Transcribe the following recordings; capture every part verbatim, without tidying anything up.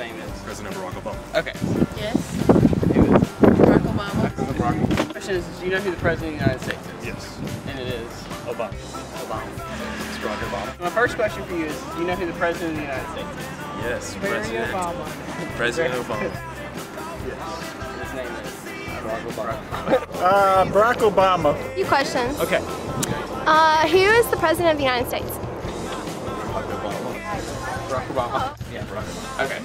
name is? President Barack Obama. Okay. Yes. Barack Obama. Barack. The question is, do you know who the President of the United States is? Yes. And it is? Obama. Obama. It's Barack Obama. My first question for you is, do you know who the President of the United States is? Yes, President Obama. President Obama. Yes. His name is Barack Obama. Uh, Barack Obama. A few questions. Okay. Uh, who is the President of the United States? Barack Obama. Barack Obama. Yeah, Barack Obama. Okay.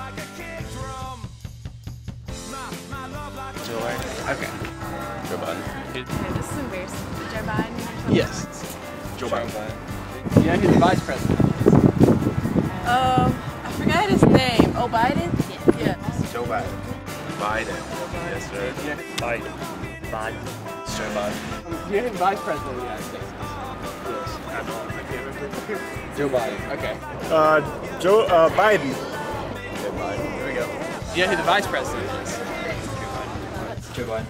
Joe Biden. Okay. Joe Biden. Okay, this is embarrassing. Joe Biden. Yes. Joe Biden. Do you know who the Vice President is? Um, I forgot his name. Oh, Biden? Yeah. Joe Biden. Biden. Yes, sir. Yeah. Biden. Biden. It's Joe Biden. Do you know who the Vice President of the United States is? Yes. I don't. I can't remember. Joe Biden. Okay. Uh, Joe uh, Biden. Joe Biden. Here we go. Do you know who the Vice President is? Joe Biden.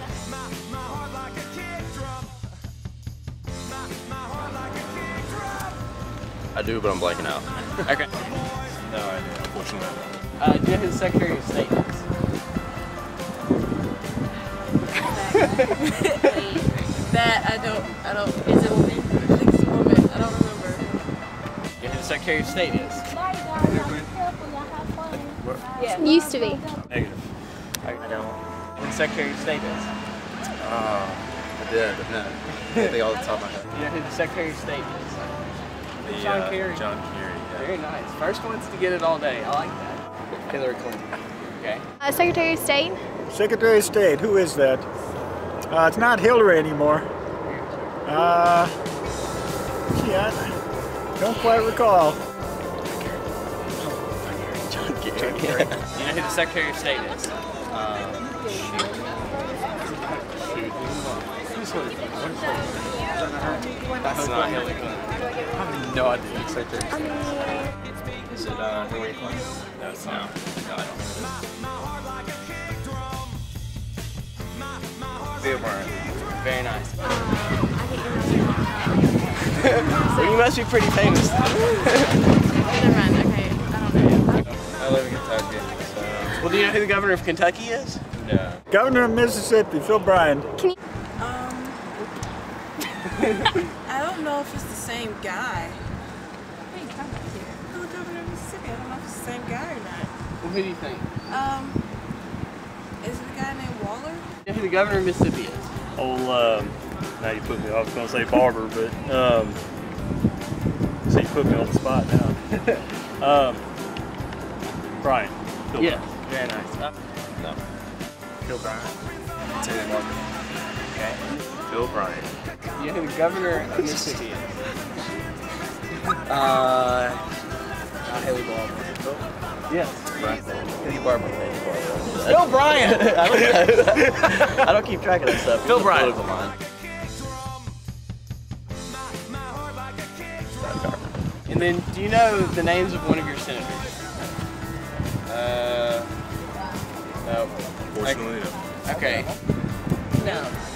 I do, but I'm blanking out. Okay. No idea, unfortunately. Uh, do you know who the Secretary of State is? That I don't, I don't, is it a woman? I think it's a woman. I don't remember. Do you know who the Secretary of State is? Yeah. Used to be. Negative. I don't. Who the Secretary of State is? Uh, I did, but no. I think all the top of my head. Do you know who the Secretary of State is? The, John uh, Kerry. John Kerry, yeah. Very nice. First ones to get it all day. I like that. Hillary Clinton. Okay. Uh, Secretary of State? Secretary of State. Who is that? Uh, it's not Hillary anymore. Uh, gee, I don't quite recall. John Kerry. John Kerry. Do you know who the Secretary of State is? Um, shoot. Shoot. Who's Hillary Clinton? What is Hillary Clinton? That's not Hillary Clinton. I have no idea. Secretary. Is it uh, Hillary Clinton? No, it's not. No, I don't Bill Burr. Very nice. So you must be pretty famous. Never mind, okay. I don't know. I live in Kentucky, so... Well, do you know who the governor of Kentucky is? No. Governor of Mississippi, Phil Bryant. Can you? Um, I don't know if it's the same guy. Who the governor of Mississippi? I don't know if it's the same guy or not. Well, who do you think? Um, is it a guy named Waller? Do you know who the governor of Mississippi is? Old, um, now you put me, I was going to say barber, but, um, so you put me on the spot now. um, Brian. Bill Yeah, very nice. Uh, No. Bill Bryant. Taylor Martin. Okay. Bill Bryant. Do you know who the governor of Mississippi is? Uh, not Haley Barber. Yes. Haley Barber. Haley Barber. Bill Bryant! I don't, I don't keep track of that stuff. Bill Bryant. And then, do you know the names of one of your senators? Uh, No. Unfortunately, no. Okay. No.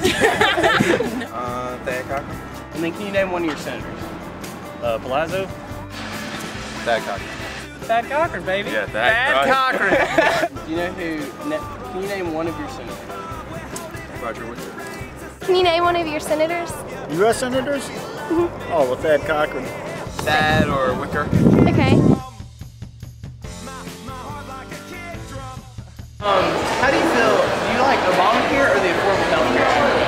uh, Thad Cochran. And then, can you name one of your senators? Uh, Palazzo? Thad Cochran. Thad Cochran, baby. Yeah, Thad Cochran. Do you know who? Can you name one of your senators? Roger Wicker. Can you name one of your senators? U S senators? Mm-hmm. Oh, with Thad Cochran. Thad or Wicker? Okay. Um, how do you feel? Do you like Obamacare or the affordable health care?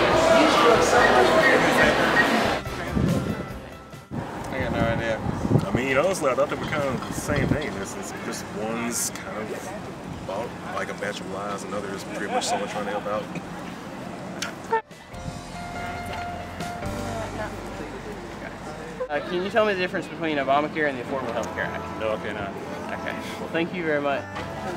I got no idea. I mean, honestly, I thought they were kind of the same thing. It's, it's just one's kind of about like a batch of lies, and another is pretty much someone trying to help out. Uh, can you tell me the difference between Obamacare and the Affordable Health Care Act? No, okay, no. Okay. Well, thank you very much.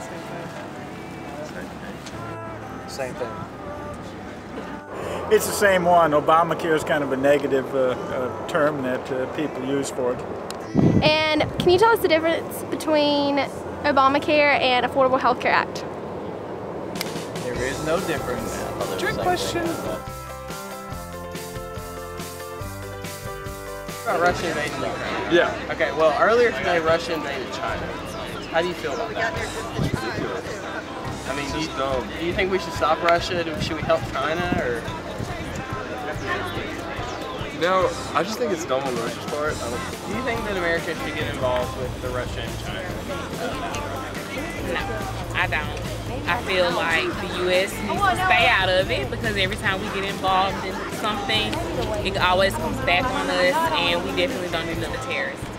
Same thing. It's the same one. Obamacare is kind of a negative uh, uh, term that uh, people use for it. And can you tell us the difference between Obamacare and Affordable Health Care Act? There is no difference. Trick question. About Russia invading Ukraine. Yeah. Okay, well, earlier today, Russia invaded China. How do you feel about that? I mean, It's do you, just dumb. do you think we should stop Russia? Do, should we help China? Or No, I just think it's dumb on Russia's part. I don't, do you think that America should get involved with the Russia and China? No, I don't. I feel like the U S needs to stay out of it because every time we get involved in something, it always comes back on us, and we definitely don't need another terrorist.